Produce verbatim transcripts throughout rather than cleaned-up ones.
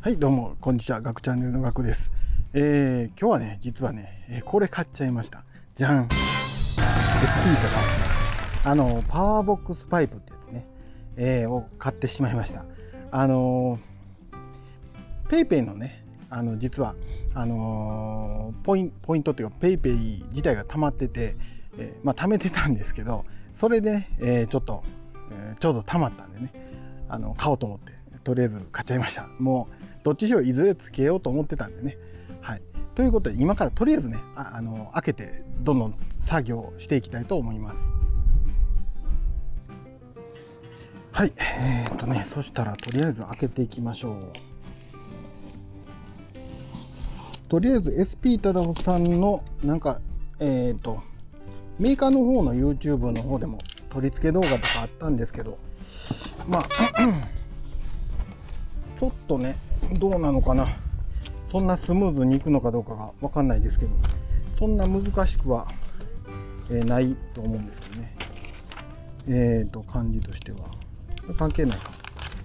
はい、どうも、こんにちは。ガクチャンネルのガクです。えー、今日はね、実はね、えーこれ買っちゃいました。じゃん。エスピーとか、あの、パワーボックスパイプってやつね、えーを買ってしまいました。あのー、ペイペイのね、あの、実は、あのー、ポインポイントっていうか、ペイペイ自体が溜まってて、えーまあ、貯めてたんですけど、それで、ね、えーちょっと、えーちょうど溜まったんでね、あの、買おうと思って、とりあえず買っちゃいました。もう、どっちしろいずれつけようと思ってたんでね。はい。ということで、今からとりあえずね、あ、あの、開けて、どんどん作業をしていきたいと思います。はい。えー、っとね、そしたら、とりあえず開けていきましょう。とりあえず、エスピー 忠夫さんの、なんか、えー、っと、メーカーの方の YouTube の方でも取り付け動画とかあったんですけど、まあ、ちょっとね、どうなのかな。そんなスムーズにいくのかどうかがわかんないですけど、そんな難しくは、えー、ないと思うんですけどね。えーと、感じとしては。関係ないか、ね。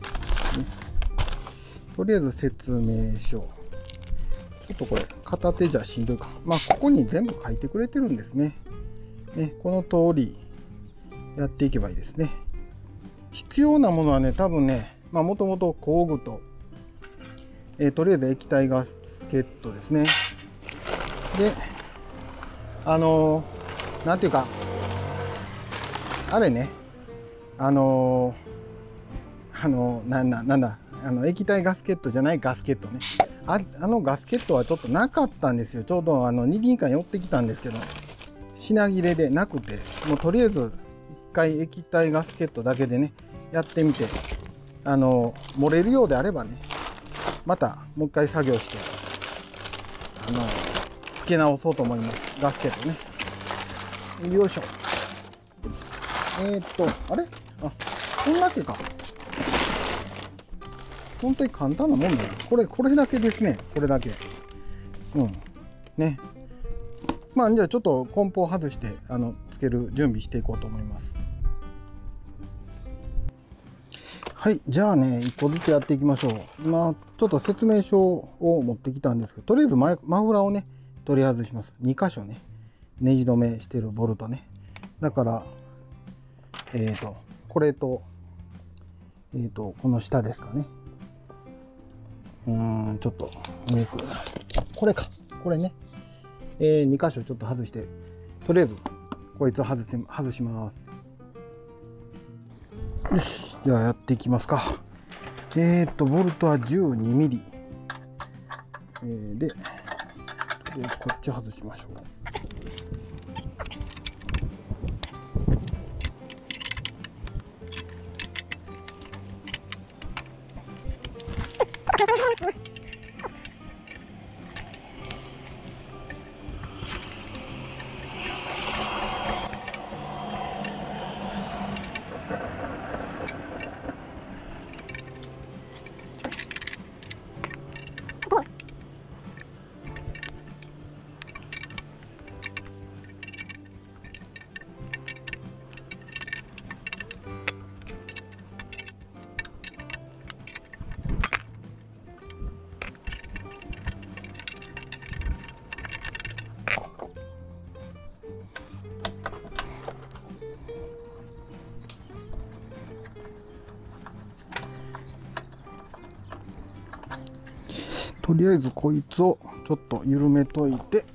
とりあえず説明書。ちょっとこれ、片手じゃしんどいか。まあ、ここに全部書いてくれてるんですね。ね、この通りやっていけばいいですね。必要なものはね、多分ね、まあ、もともと工具と、えー、とりあえず液体ガスケットですね。で、あのー、なんていうか、あれね、あのー、あのー、なんだ、なんだ、あの、液体ガスケットじゃないガスケットね。あ、あのガスケットはちょっとなかったんですよ。ちょうどあの、二輪館寄ってきたんですけど、品切れでなくて、もうとりあえず、一回液体ガスケットだけでね、やってみて、あのー、漏れるようであればね、またもう一回作業して、あの、付け直そうと思います。ガスケットね。よいしょ。えー、っと、あれあ、こんだけか。本当に簡単なもんだよ。これ、これだけですね。これだけ。うん。ね。まあ、じゃあちょっと梱包外して、あの、つける準備していこうと思います。はい。じゃあね、一個ずつやっていきましょう。今、ちょっと説明書を持ってきたんですけど、とりあえずマフラーをね、取り外します。に箇所ね、ネジ止めしてるボルトね。だから、えっと、これと、えっと、この下ですかね。うーん、ちょっと、メイク。これか。これね。えー、に箇所ちょっと外して、とりあえず、こいつ外せ、外します。よし。じゃあやっていきますか。えっと、ボルトは じゅうにミリ。えー、で、とりあえずこっち外しましょう。とりあえずこいつをちょっと緩めといて、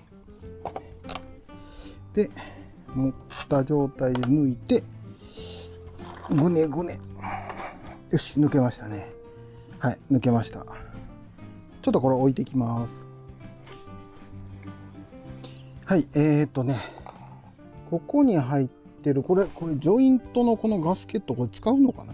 で、持った状態で抜いて、ぐねぐね。よし、抜けましたね。はい、抜けました。ちょっとこれ置いていきます。はい、えーっとね、ここに入ってる、これ、これ、ジョイントのこのガスケット、これ使うのかな？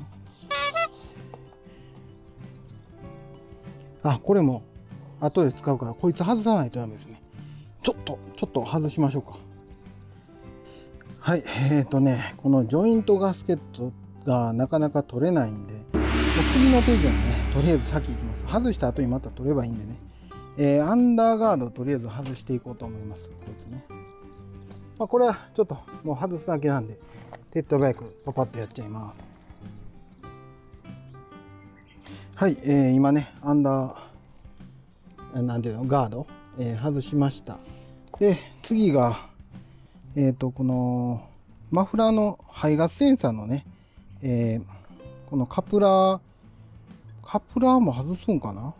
あ、これも後で使うから、こいつ外さないとダメですね。ちょっと、ちょっと外しましょうか。はい、えーとね、このジョイントガスケットがなかなか取れないんで、もう次のページはね、とりあえず先行きます。外した後にまた取ればいいんでね。えー、アンダーガードをとりあえず外していこうと思います。こいつね。まあ、これはちょっともう外すだけなんで、手っ取り早くパパッとやっちゃいます。 はい、えー、今ねアンダーなんていうのガード、えー、外しました。で次がえっとこのマフラーの排ガスセンサーのね、えー、このカプラーカプラーも外すんかな。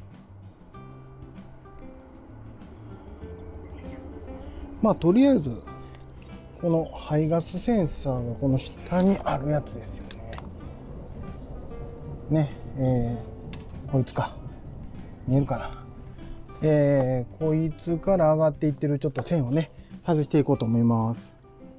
まあとりあえずこの排ガスセンサーがこの下にあるやつですよね。ね、えー、こいつか。見えるかな。えー、こいつから上がっていってるちょっと線をね、外していこうと思います。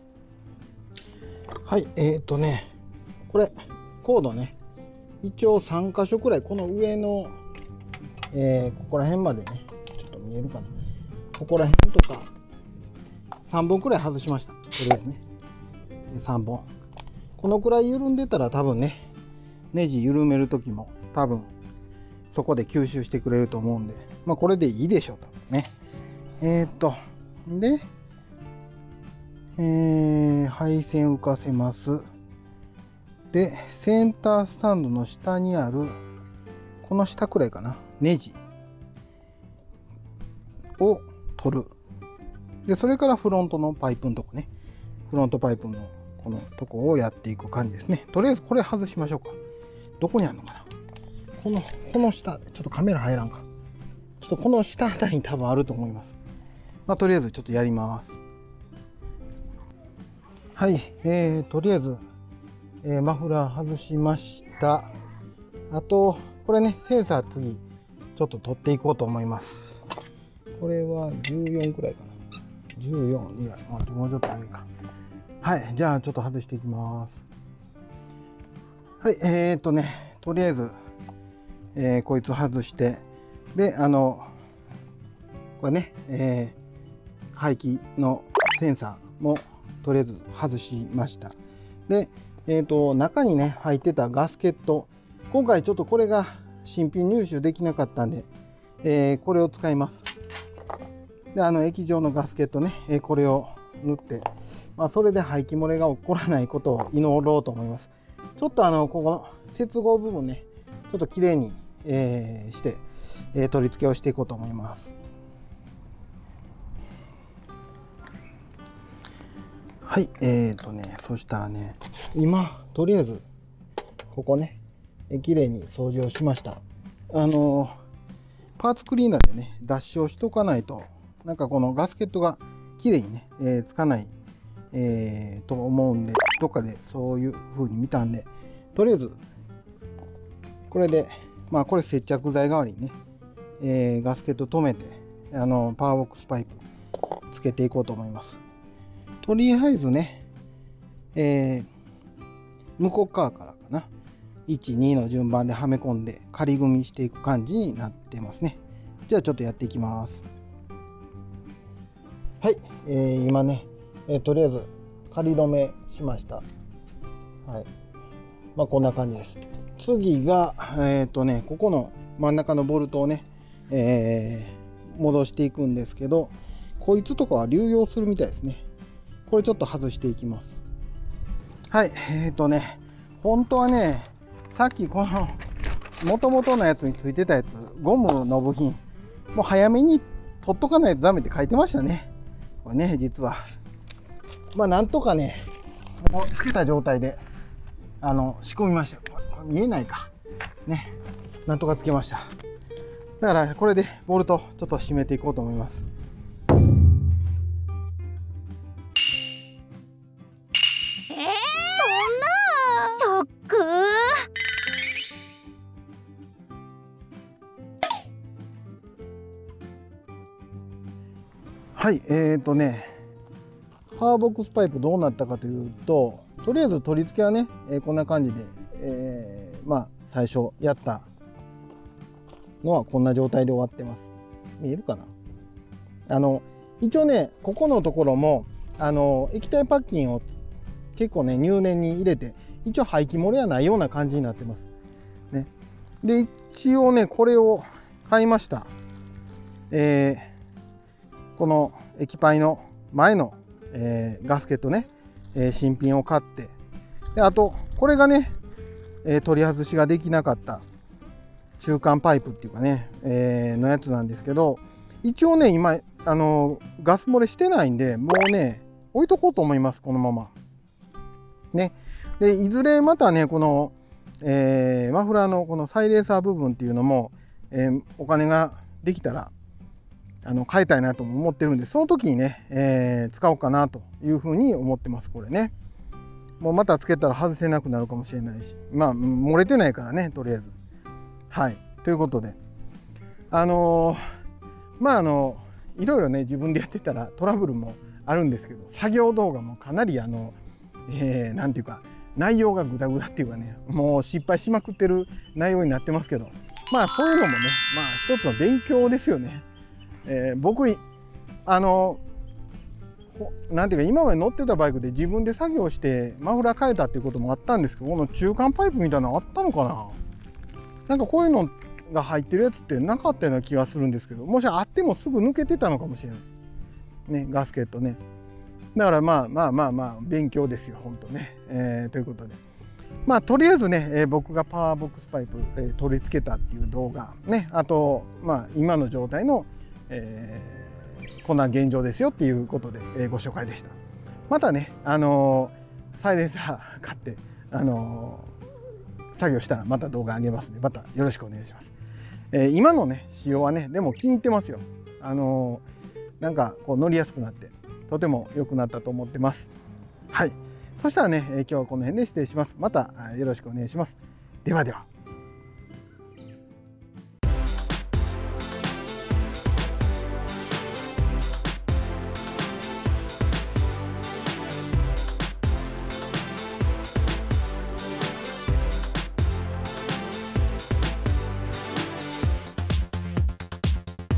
はい、えーとね、これ、コードね、一応さん箇所くらい、この上の、えー、ここら辺までね、ちょっと見えるかな。ここら辺とか、さんぼんくらい外しました。とりあえずね。さんぼん。このくらい緩んでたら多分ね、ネジ緩めるときも多分そこで吸収してくれると思うんで、まあこれでいいでしょうとね。えー、っと、で、えー、配線浮かせます。で、センタースタンドの下にある、この下くらいかな、ネジを取る。で、それからフロントのパイプのとこね、フロントパイプのこのとこをやっていく感じですね。とりあえずこれ外しましょうか。どこにあるのかな。この、この下、ちょっとカメラ入らんか。ちょっとこの下あたりに多分あると思います。まあ、とりあえずちょっとやります。はい、えー、とりあえず、えー、マフラー外しました。あと、これね、センサー次、ちょっと取っていこうと思います。これはじゅうよんくらいかな。じゅうよん、いや、もうちょっと上か。はい、じゃあちょっと外していきます。はい、えーっとね、とりあえず、えー、こいつ外して、で、あの、これね、えー、排気のセンサーもとりあえず外しました。で、えーっと、中にね、入ってたガスケット、今回ちょっとこれが新品入手できなかったんで、えー、これを使います。で、あの、液状のガスケットね、えー、これを塗って、まあ、それで排気漏れが起こらないことを祈ろうと思います。ちょっとあの、ここの接合部分ね、ちょっときれいに、えー、して、えー、取り付けをしていこうと思います。はい、えーとね、そしたらね、今、とりあえず、ここね、えー、きれいに掃除をしました。あのー、パーツクリーナーでね、脱脂をしとかないと、なんかこのガスケットがきれいにね、えー、つかない、えー、と思うんで、どっかでそういう風に見たんで、とりあえず、これで、まあこれ接着剤代わりにね、えー、ガスケット止めて、あの、パワーボックスパイプつけていこうと思います。とりあえずね、えー、向こう側からかな、いち、にの順番ではめ込んで仮組みしていく感じになってますね。じゃあちょっとやっていきます。はい、えー、今ね、えー、とりあえず仮止めしました。はい。まあこんな感じです。次が、えっとね、ここの真ん中のボルトをね、えー、戻していくんですけど、こいつとかは流用するみたいですね。これちょっと外していきます。はい、えっとね、本当はね、さっきこの元々のやつについてたやつ、ゴムの部品、もう早めに取っとかないとダメって書いてましたね。これね、実は。まあなんとかね、もうつけた状態で、あの、仕込みました。これ見えないか。ね。なんとかつけました。だからこれでボルトちょっと締めていこうと思います。 えー、そんなショック。 はい、えーとね、パワーボックスパイプどうなったかというと、とりあえず取り付けはね、えー、こんな感じで、えー、まあ最初やったのはこんな状態で終わってます。見えるかな。あの一応ね、ここのところもあの液体パッキンを結構ね入念に入れて、一応排気漏れはないような感じになってます。ね、で一応ねこれを買いました。えー、この液パイの前の、えー、ガスケットね、えー、新品を買って、であとこれがね、えー、取り外しができなかった中間パイプっていうかね、えー、のやつなんですけど、一応ね今あのガス漏れしてないんで、もうね置いとこうと思います、このままね。でいずれまたねこの、えー、マフラーのこのサイレーサー部分っていうのも、えー、お金ができたらあの変えたいなとも思ってるんで、その時にね、えー、使おうかなというふうに思ってます。これねもうまたつけたら外せなくなるかもしれないし、まあ漏れてないからね、とりあえず。はいということで、あのー、まああのいろいろね自分でやってたらトラブルもあるんですけど、作業動画もかなりあのえー、なんていうか内容がグダグダっていうかね、もう失敗しまくってる内容になってますけど、まあそういうのもね、まあ一つの勉強ですよね。えー、僕あのなんていうか今まで乗ってたバイクで自分で作業してマフラー変えたっていうこともあったんですけど、この中間パイプみたいなのあったのかな。なんかこういうのが入ってるやつってなかったような気がするんですけど、もしあってもすぐ抜けてたのかもしれないね、ガスケットね。だからまあまあまあまあ勉強ですよ本当ね、えー、ということで、まあとりあえずね、えー、僕がパワーボックスパイプ、えー、取り付けたっていう動画ね、あとまあ今の状態の、えー、こんな現状ですよっていうことで、えー、ご紹介でした。またねあのー、サイレンサー買ってあのー、作業したらまた動画上げますので、またよろしくお願いします。えー、今のね仕様はねでも気に入ってますよ。あのー、なんかこう乗りやすくなってとても良くなったと思ってます。はい。そしたらね、今日はこの辺で失礼します。またよろしくお願いします。ではでは。